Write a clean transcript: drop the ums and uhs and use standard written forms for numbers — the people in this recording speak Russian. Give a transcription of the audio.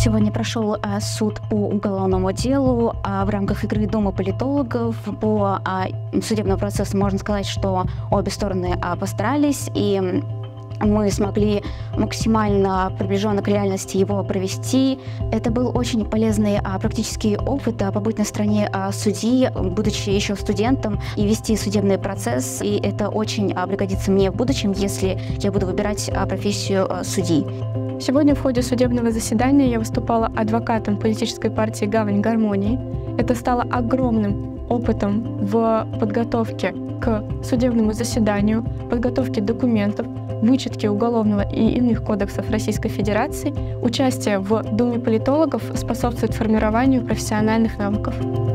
Сегодня прошел суд по уголовному делу в рамках игры Дома политологов. По судебному процессу можно сказать, что обе стороны постарались, и мы смогли максимально приближенно к реальности его провести. Это был очень полезный практический опыт побыть на стороне судьи, будучи еще студентом, и вести судебный процесс. И это очень пригодится мне в будущем, если я буду выбирать профессию судьи. Сегодня в ходе судебного заседания я выступала адвокатом политической партии «Гавань гармонии». Это стало огромным опытом в подготовке к судебному заседанию, подготовке документов, вычетке уголовного и иных кодексов Российской Федерации. Участие в Доме политологов способствует формированию профессиональных навыков.